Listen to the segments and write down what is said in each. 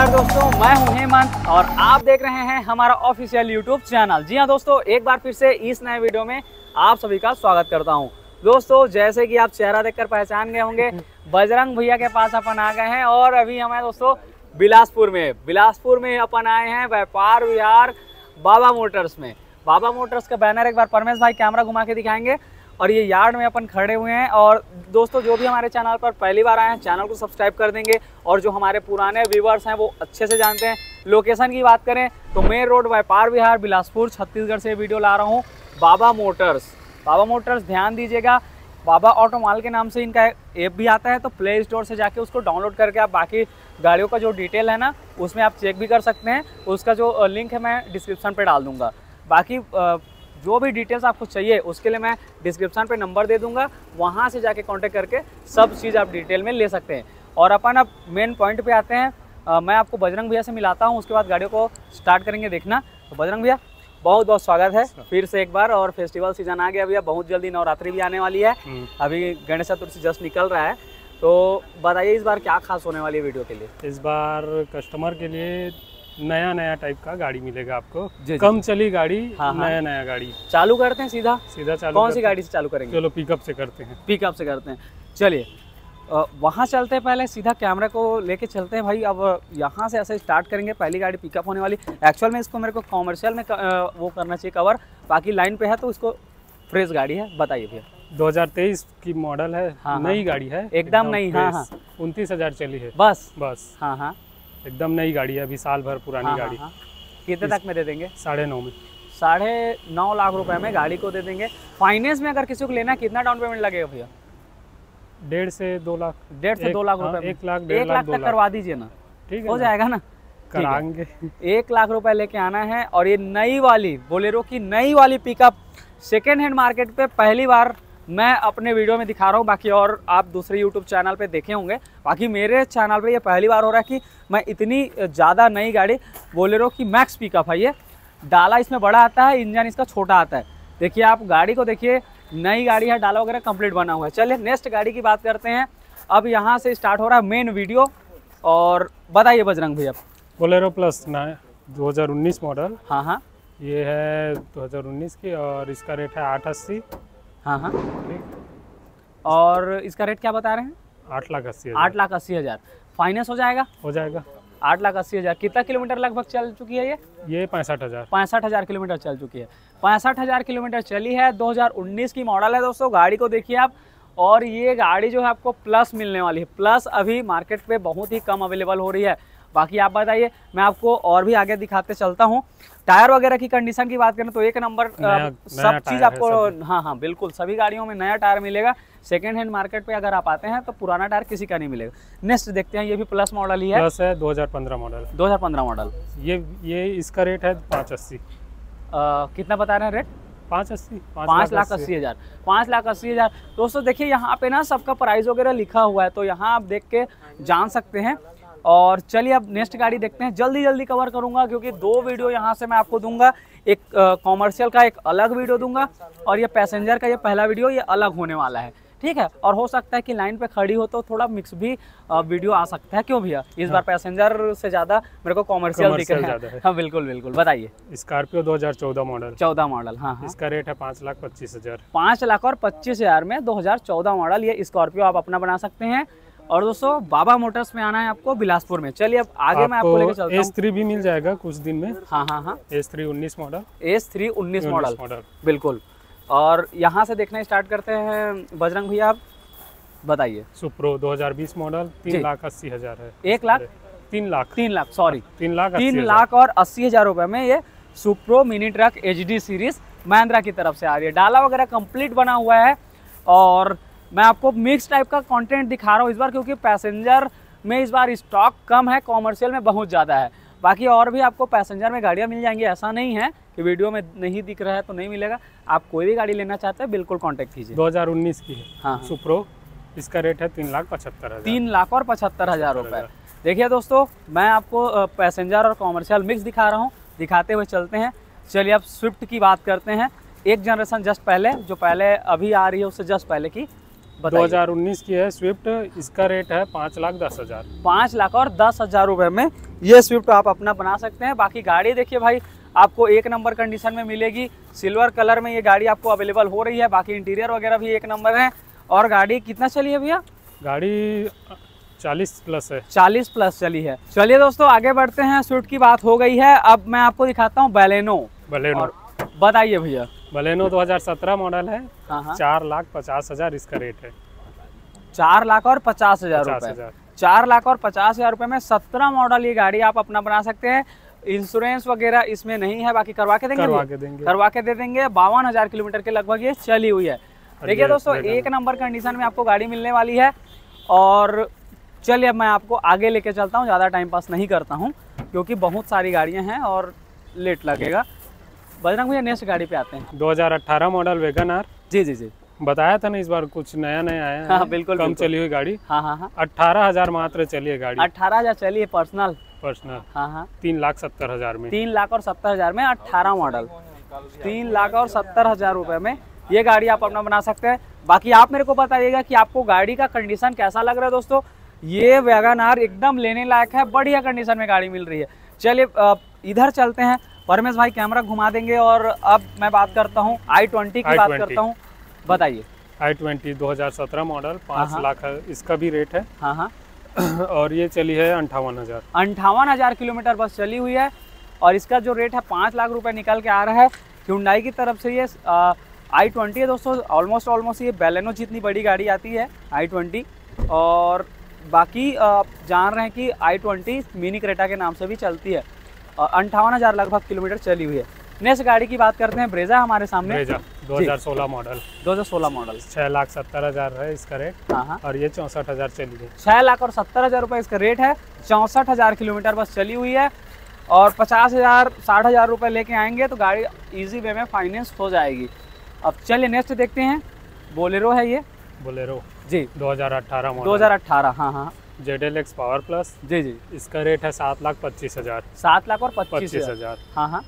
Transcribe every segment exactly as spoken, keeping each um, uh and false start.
नमस्कार दोस्तों, मैं हूं हेमंत और आप देख रहे हैं हमारा ऑफिशियल यूट्यूब चैनल। जी हां दोस्तों, एक बार फिर से इस नए वीडियो में आप सभी का स्वागत करता हूं। दोस्तों, जैसे कि आप चेहरा देखकर पहचान गए होंगे, बजरंग भैया के पास अपन आ गए हैं और अभी हमें दोस्तों बिलासपुर में बिलासपुर में अपन आए हैं व्यापार विहार बाबा मोटर्स में। बाबा मोटर्स का बैनर एक बार परमेश भाई कैमरा घुमा के दिखाएंगे। और ये यार्ड में अपन खड़े हुए हैं। और दोस्तों, जो भी हमारे चैनल पर पहली बार आए हैं, चैनल को सब्सक्राइब कर देंगे। और जो हमारे पुराने व्यूवर्स हैं वो अच्छे से जानते हैं। लोकेशन की बात करें तो मेन रोड व्यापार विहार बिलासपुर छत्तीसगढ़ से वीडियो ला रहा हूँ। बाबा मोटर्स बाबा मोटर्स ध्यान दीजिएगा, बाबा ऑटो माल के नाम से इनका ऐप भी आता है, तो प्ले स्टोर से जाके उसको डाउनलोड करके आप बाकी गाड़ियों का जो डिटेल है ना, उसमें आप चेक भी कर सकते हैं। उसका जो लिंक है मैं डिस्क्रिप्शन पे डाल दूंगा। बाकी जो भी डिटेल्स आपको चाहिए उसके लिए मैं डिस्क्रिप्शन पे नंबर दे दूंगा, वहाँ से जाके कांटेक्ट करके सब चीज़ आप डिटेल में ले सकते हैं। और अपन अब मेन पॉइंट पे आते हैं। आ, मैं आपको बजरंग भैया से मिलाता हूँ, उसके बाद गाड़ियों को स्टार्ट करेंगे देखना। तो बजरंग भैया, बहुत बहुत स्वागत है फिर से एक बार। और फेस्टिवल सीजन आ गया भैया, बहुत जल्दी नवरात्रि भी आने वाली है। अभी गणेश चतुर्थी जस्ट निकल रहा है, तो बताइए इस बार क्या खास होने वाली है वीडियो के लिए? इस बार कस्टमर के लिए नया नया टाइप का गाड़ी मिलेगा आपको। जी, कम चली गाड़ी, हाँ, नया नया गाड़ी। चालू करते हैं सीधा सीधा चालू। कौन सी गाड़ी से चालू करेंगे? चलो पिकअप से करते हैं। पिकअप से करते हैं, चलिए वहाँ चलते हैं। पहले सीधा कैमरा को लेके चलते हैं भाई। अब यहाँ से ऐसे स्टार्ट करेंगे। पहली गाड़ी पिकअप होने वाली। एक्चुअल में इसको मेरे को कॉमर्शियल में वो करना चाहिए कवर, बाकी लाइन पे है तो इसको फ्रेश गाड़ी है। बताइए भैया। दो हज़ार तेईस की मॉडल है, हाँ, नई हाँ, गाड़ी है, एकदम नई। हाँ हाँ, उनतीस हजार चली है बस बस। हाँ हाँ, एकदम नई गाड़ी है, अभी साल भर पुरानी हाँ, गाड़ी। हाँ, हाँ। कितने तक में दे देंगे? साढ़े नौ में साढ़े नौ लाख रुपए में गाड़ी को दे देंगे। फाइनेंस में अगर किसी को लेना है कितना डाउन पेमेंट लगेगा भैया? डेढ़ से दो लाख डेढ़ से दो लाख रुपए में एक लाख एक लाख तक करवा दीजिए ना, ठीक है, हो जाएगा ना? कराएंगे। एक लाख रुपए लेके आना है। और ये नई वाली बोलेरो की नई वाली पिकअप सेकेंड हैंड मार्केट पे पहली बार मैं अपने वीडियो में दिखा रहा हूँ। बाकी और आप दूसरे यूट्यूब चैनल पे देखे होंगे, बाकी मेरे चैनल पे ये पहली बार हो रहा है कि मैं इतनी ज़्यादा नई गाड़ी बोलेरो की मैक्स पिकअप है। ये डाला इसमें बड़ा आता है, इंजन इसका छोटा आता है। देखिए आप गाड़ी को देखिए, नई गाड़ी है, डाला वगैरह कंप्लीट बना हुआ है। चलिए नेक्स्ट गाड़ी की बात करते हैं। अब यहाँ से स्टार्ट हो रहा है मेन वीडियो। और बताइए बजरंग भैया। बोलेरो प्लस ना दो हज़ार उन्नीस मॉडल। हाँ हाँ, ये है दो हज़ार उन्नीस की और इसका रेट है आठ अस्सी। हाँ हाँ, ठीक। और इसका रेट क्या बता रहे हैं? आठ लाख अस्सी हज़ार। आठ लाख अस्सी हज़ार फाइनेंस हो जाएगा? हो जाएगा। आठ लाख अस्सी हज़ार कितना किलोमीटर लगभग चल चुकी है ये? ये पैंसठ हज़ार पैंसठ हज़ार किलोमीटर चल चुकी है। पैंसठ हज़ार किलोमीटर चली है। दो हज़ार उन्नीस की मॉडल है दोस्तों। गाड़ी को देखिए आप। और ये गाड़ी जो है आपको प्लस मिलने वाली है। प्लस अभी मार्केट पे बहुत ही कम अवेलेबल हो रही है। बाकी आप बताइए, मैं आपको और भी आगे दिखाते चलता हूँ। टायर वगैरह की कंडीशन की बात करें तो एक नंबर सब चीज़ आपको, हाँ हाँ बिल्कुल, सभी गाड़ियों में नया टायर मिलेगा। सेकेंड हैंड मार्केट पे अगर आप आते हैं तो पुराना टायर किसी का नहीं मिलेगा। नेक्स्ट देखते हैं, ये भी प्लस मॉडल ही है। प्लस है, दो हज़ार पंद्रह मॉडल। दो हज़ार पंद्रह मॉडल। ये ये इसका रेट है पाँच अस्सी। कितना बता रहे हैं रेट? पाँच अस्सी पाँच लाख अस्सी हज़ार पाँच लाख अस्सी हज़ार दोस्तों देखिए यहाँ पे ना सबका प्राइस वगैरह लिखा हुआ है, तो यहाँ आप देख के जान सकते हैं। और चलिए अब नेक्स्ट गाड़ी देखते हैं। जल्दी जल्दी कवर करूंगा क्योंकि दो वीडियो यहाँ से मैं आपको दूंगा। एक कॉमर्शियल का एक अलग वीडियो दूंगा और ये पैसेंजर का ये पहला वीडियो ये अलग होने वाला है, ठीक है। और हो सकता है कि लाइन पे खड़ी हो तो थोड़ा मिक्स भी वीडियो आ सकता है। क्यों भैया? इस बार पैसेंजर से ज़्यादा मेरे को कॉमर्शियल दिख रहा है। हाँ बिल्कुल बिल्कुल, बताइए। स्कॉर्पियो दो हज़ार चौदह मॉडल। चौदह मॉडल, हाँ हाँ। इसका रेट है पाँच लाख पच्चीस हज़ार पाँच लाख और पच्चीस हज़ार में दो हज़ार चौदह मॉडल ये स्कॉर्पियो आप अपना बना सकते हैं। और दोस्तों बाबा मोटर्स में आना है आपको बिलासपुर में। चलिए अब आगे मैं आपको लेकर चलता हूं। एस थ्री भी मिल जाएगा कुछ दिन में। हाँ हाँ हाँ, एस थ्री उन्नीस मॉडल। एस थ्री उन्नीस मॉडल बिल्कुल। और यहाँ से देखना स्टार्ट करते हैं बजरंग भैया, आप बताइए। सुप्रो दो हज़ार बीस मॉडल, तीन लाख अस्सी हज़ार है। एक लाख तीन लाख तीन लाख सॉरी तीन लाख तीन लाख और अस्सी हज़ार रुपये में ये Supro mini truck H D series Mahindra की तरफ से आ रही है। डाला वगैरह कंप्लीट बना हुआ है। और मैं आपको मिक्स टाइप का कंटेंट दिखा रहा हूँ इस बार, क्योंकि पैसेंजर में इस बार स्टॉक कम है, कॉमर्शियल में बहुत ज़्यादा है। बाकी और भी आपको पैसेंजर में गाड़ियाँ मिल जाएंगी, ऐसा नहीं है कि वीडियो में नहीं दिख रहा है तो नहीं मिलेगा। आप कोई भी गाड़ी लेना चाहते हैं बिल्कुल कांटेक्ट कीजिए। दो हज़ार उन्नीस की है, हाँ सुप्रो। इसका रेट है तीन लाख पचहत्तर हज़ार तीन लाख और पचहत्तर हज़ार रुपये। देखिए दोस्तों, मैं आपको पैसेंजर और कॉमर्शियल मिक्स दिखा रहा हूँ, दिखाते हुए चलते हैं। चलिए अब स्विफ्ट की बात करते हैं। एक जनरेशन जस्ट पहले, जो पहले अभी आ रही है उससे जस्ट पहले की दो हज़ार उन्नीस की है स्विफ्ट। इसका रेट है पाँच लाख दस हज़ार पाँच लाख और दस हज़ार रुपये में ये स्विफ्ट आप अपना बना सकते हैं। बाकी गाड़ी देखिए भाई, आपको एक नंबर कंडीशन में मिलेगी, सिल्वर कलर में ये गाड़ी आपको अवेलेबल हो रही है। बाकी इंटीरियर वगैरह भी एक नंबर है। और गाड़ी कितना चली है भैया? गाड़ी चालीस प्लस है। चालीस प्लस चली है। चलिए दोस्तों आगे बढ़ते हैं, स्विफ्ट की बात हो गई है, अब मैं आपको दिखाता हूँ बैलेनो। बैलेनो बताइए भैया। बैलेनो दो हज़ार सत्रह मॉडल है। हाँ। चार लाख पचास हजार इसका रेट है। चार लाख और पचास हजार रुपए चार लाख और पचास हजार रुपए में सत्रह मॉडल ये गाड़ी आप अपना बना सकते हैं। इंश्योरेंस वगैरह इसमें नहीं है, बाकी करवा के देंगे, करवा के देंगे करवा के दे देंगे। बावन हजार किलोमीटर के लगभग ये चली हुई है। देखिए दोस्तों एक नंबर कंडीशन में आपको गाड़ी मिलने वाली है। और चलिए अब मैं आपको आगे लेके चलता हूँ, ज़्यादा टाइम पास नहीं करता हूँ क्योंकि बहुत सारी गाड़ियाँ हैं और लेट लगेगा। बजरंग भैया नेक्स्ट गाड़ी पे आते हैं। दो हज़ार अठारह मॉडल वैगन आर। जी जी जी, बताया था ना इस बार कुछ नया नया आया है। हाँ बिल्कुल, कम बिल्कुल। चली हुई गाड़ी। हाँ हाँ हाँ अठारह हजार मात्र चली है गाड़ी। अठारह हजार चली है पर्सनल। पर्सनल हाँ हाँ तीन लाख सत्तर हजार में। तीन लाख और सत्तर हजार में अठारह मॉडल, तीन लाख और सत्तर हजार रुपए में ये गाड़ी आप अपना बना सकते हैं। बाकी आप मेरे को बताइएगा कि आपको गाड़ी का कंडीशन कैसा लग रहा है। दोस्तों ये वैगन आर एकदम लेने लायक है, बढ़िया कंडीशन में गाड़ी मिल रही है। चलिए इधर चलते हैं, परमेश भाई कैमरा घुमा देंगे। और अब मैं बात करता हूँ आई ट्वेंटी की बात करता हूँ। बताइए। आई ट्वेंटी दो हज़ार सत्रह मॉडल, पाँच लाख है इसका भी रेट है। हाँ हाँ और ये चली है अंठावन हजार अंठावन हजार किलोमीटर बस चली हुई है। और इसका जो रेट है पाँच लाख रुपए निकल के आ रहा है Hyundai की तरफ से। ये आई ट्वेंटी है दोस्तों, ऑलमोस्ट ऑलमोस्ट ये बैलेनो जितनी बड़ी गाड़ी आती है आई ट्वेंटी। और बाकी आप जान रहे हैं कि आई ट्वेंटी मिनी क्रेटा के नाम से भी चलती है। अंठावन हजार लगभग किलोमीटर चली हुई है। नेक्स्ट गाड़ी की बात करते हैं, ब्रेजा हमारे सामने। ब्रेजा दो हज़ार सोलह मॉडल। दो हज़ार सोलह मॉडल, छह लाख सत्तर हजार है इसका रेट। हाँ हाँ और ये चौसठ हजार चली है। छह लाख और सत्तर हजार रुपये इसका रेट है। चौंसठ हजार किलोमीटर बस चली हुई है। और पचास हजार साठ हजार रुपये लेके आएंगे तो गाड़ी इजी वे में फाइनेंस हो जाएगी। अब चलिए नेक्स्ट देखते हैं, बोलेरो है ये। बोलेरो जी दो हज़ार अठारह मॉडल। दो हज़ार अठारह हाँ हाँ Z L X power plus. जी जी, इसका रेट है सात लाख पच्चीस हजार। सात लाख और पच्चीस पच्चीस हजार हाँ हाँ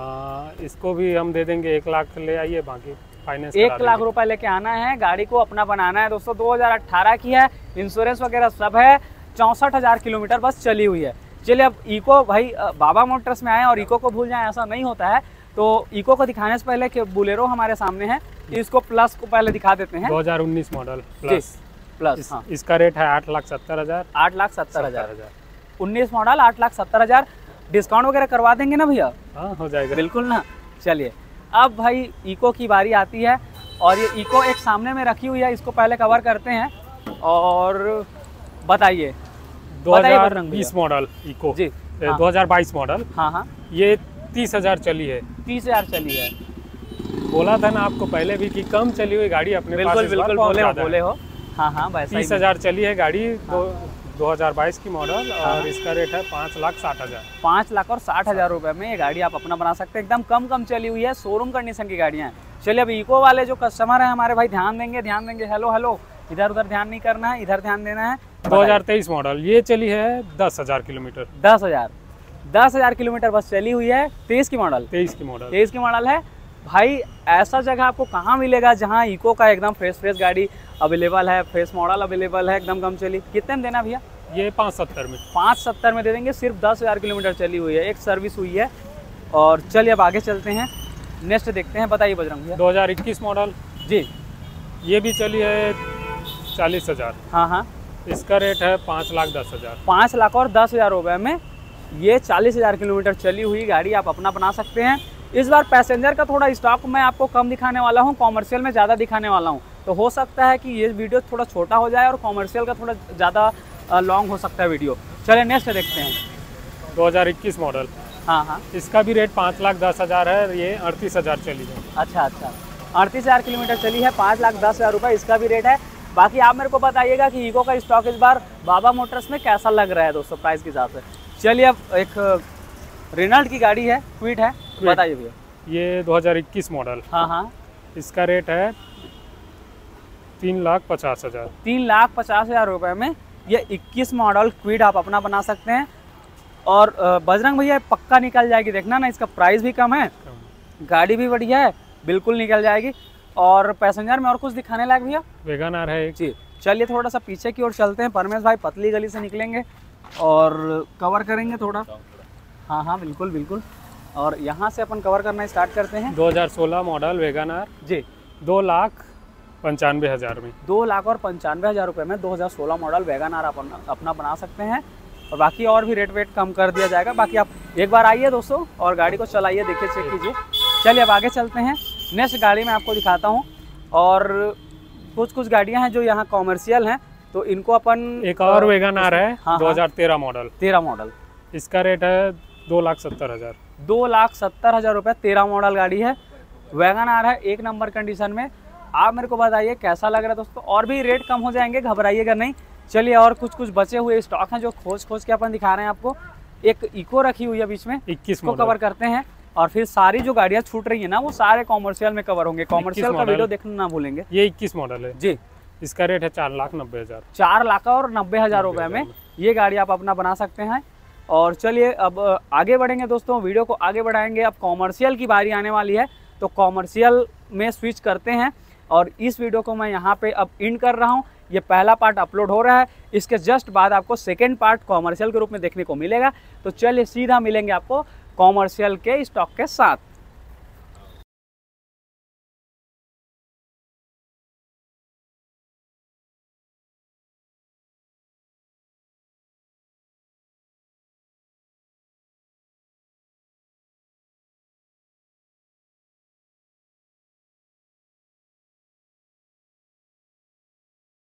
आ, इसको भी हम दे देंगे एक लाख ले आइए, बाकी फाइनेंस एक लाख रुपए लेके आना है, गाड़ी को अपना बनाना है। दोस्तों दो हज़ार अठारह की है, इंश्योरेंस वगैरह सब है। चौंसठ हजार किलोमीटर बस चली हुई है। चलिए अब इको भाई, बाबा मोटर्स में आए और इको को भूल जाए ऐसा नहीं होता है। तो इको को दिखाने से पहले कि बोलेरो हमारे सामने है, इसको प्लस को पहले दिखा देते हैं। दो हज़ार उन्नीस मॉडल प्लस प्लस इस, हाँ। इसका रेट है आठ लाख सत्तर हजार। आठ लाख सत्तर हजार उन्नीस मॉडल आठ लाख सत्तर हजार डिस्काउंट वगैरह करवा देंगे ना भैया? हाँ हो जाएगा बिल्कुल ना। चलिए अब भाई इको की बारी आती है। और ये इको एक सामने में रखी हुई है, इसको पहले कवर करते हैं। और बताइए दो हज़ार बीस मॉडल इको जी, हाँ। दो हज़ार बाईस मॉडल। हाँ हाँ ये तीस हजार चली है। तीस हजार चली है। बोला था ना आपको पहले भी कि कम चली हुई गाड़ी अपने पास बिल्कुल बिल्कुल बोले हो बोले हो हाँ हाँ तीस हजार चली है गाड़ी। दो दो हज़ार बाईस की मॉडल। और इसका रेट है पाँच लाख साठ हजार पाँच लाख और साठ हजार रुपए में ये गाड़ी आप अपना बना सकते हैं। एकदम कम कम चली हुई है, शोरूम कंडीशन की गाड़ियाँ हैं। चलिए अब इको वाले जो कस्टमर है हमारे भाई, ध्यान देंगे ध्यान देंगे हेलो हेलो, इधर उधर ध्यान नहीं करना है, इधर ध्यान देना है। दो हज़ार तेईस मॉडल, ये चली है दस हजार किलोमीटर। दस हजार दस हजार किलोमीटर बस चली हुई है। तेईस की मॉडल तेईस की मॉडल तेईस की मॉडल है भाई। ऐसा जगह आपको कहाँ मिलेगा जहाँ इको का एकदम फ्रेश फ्रेश गाड़ी अवेलेबल है, फ्रेश मॉडल अवेलेबल है, एकदम कम चली। कितने में देना भैया? ये पाँच सत्तर में पाँच सत्तर में दे देंगे। सिर्फ दस हजार किलोमीटर चली हुई है, एक सर्विस हुई है। और चलिए अब आगे चलते हैं, नेक्स्ट देखते हैं। बताइए बजरंग भैया। दो हज़ार इक्कीस मॉडल जी, ये भी चली है चालीस हजार। हाँ हाँ इसका रेट है पाँच लाख दस हजार पाँच लाख और दस हजार रुपये में ये चालीस हजार किलोमीटर चली हुई गाड़ी आप अपना बना सकते हैं। इस बार पैसेंजर का थोड़ा स्टॉक मैं आपको कम दिखाने वाला हूँ, कॉमर्शियल में ज़्यादा दिखाने वाला हूँ। तो हो सकता है कि ये वीडियो थोड़ा छोटा हो जाए और कॉमर्शियल का थोड़ा ज़्यादा लॉन्ग हो सकता है वीडियो। चलिए नेक्स्ट देखते हैं। दो हज़ार इक्कीस मॉडल हाँ हाँ इसका भी रेट पाँच लाख दस हजार है। ये अड़तीस हजार चली है। अच्छा अच्छा अड़तीस हजार किलोमीटर चली है, पाँच लाख दस हज़ार रुपये इसका भी रेट है। बाकी आप मेरे को बताइएगा कि इको का स्टॉक इस बार बाबा मोटर्स में कैसा लग रहा है दोस्तों प्राइस के हिसाब से। चलिए अब एक रेनॉल्ट की गाड़ी है, क्विड है, बताइए भैया। ये दो हज़ार इक्कीस मॉडल हाँ हाँ इसका रेट है तीन लाख पचास हजार तीन लाख पचास हज़ार रुपये में ये इक्कीस मॉडल क्विड आप अपना बना सकते हैं। और बजरंग भैया पक्का निकल जाएगी, देखना ना, इसका प्राइस भी कम है, गाड़ी भी बढ़िया है, बिल्कुल निकल जाएगी। और पैसेंजर में और कुछ दिखाने लायक भैया? वैगन आर है एक। जी चलिए थोड़ा सा पीछे की ओर चलते हैं, परमेश भाई पतली गली से निकलेंगे और कवर करेंगे थोड़ा। हाँ हाँ बिल्कुल बिल्कुल। और यहाँ से अपन कवर करना स्टार्ट करते हैं। दो हज़ार सोलह मॉडल वैगन आर जी, दो लाख पंचानवे हज़ार में। दो लाख और पंचानवे हज़ार रुपये में दो हज़ार सोलह मॉडल वैगन आर अपन अपना बना सकते हैं। और बाकी और भी रेट वेट कम कर दिया जाएगा। बाकी आप एक बार आइए दोस्तों और गाड़ी को चलाइए, देखिए, चेक कीजिए। चलिए अब आगे चलते हैं। नेक्स्ट गाड़ी मैं आपको दिखाता हूँ। और कुछ कुछ गाड़ियाँ हैं जो यहाँ कॉमर्शियल हैं, तो इनको अपन एक और वैगन आर है। हाँ, दो हज़ार तेरह मॉडल। तेरह मॉडल, इसका रेट है दो लाख सत्तर हज़ार। दो लाख सत्तर हज़ार रुपये। तेरह मॉडल गाड़ी है, वैगन आर है, एक नंबर कंडीशन में। आप मेरे को बताइए कैसा लग रहा है दोस्तों। और भी रेट कम हो जाएंगे, घबराइएगा नहीं। चलिए और कुछ कुछ बचे हुए स्टॉक हैं जो खोज खोज के अपन दिखा रहे हैं आपको। एक इको रखी हुई है बीच में, इक्कीस को कवर करते हैं। और फिर सारी जो गाड़ियाँ छूट रही है ना, वो सारे कॉमर्शियल में कवर होंगे। कॉमर्शियल का वीडियो देखना ना भूलेंगे। ये इक्कीस मॉडल है जी। इसका रेट है चार लाख नब्बे हज़ार। चार लाख और नब्बे हज़ार रुपये में ये गाड़ी आप अपना बना सकते हैं। और चलिए अब आगे बढ़ेंगे दोस्तों, वीडियो को आगे बढ़ाएंगे। अब कॉमर्शियल की बारी आने वाली है, तो कॉमर्शियल में स्विच करते हैं। और इस वीडियो को मैं यहाँ पे अब इंड कर रहा हूँ। ये पहला पार्ट अपलोड हो रहा है, इसके जस्ट बाद आपको सेकेंड पार्ट कॉमर्शियल के रूप में देखने को मिलेगा। तो चलिए सीधा मिलेंगे आपको कॉमर्शियल के स्टॉक के साथ।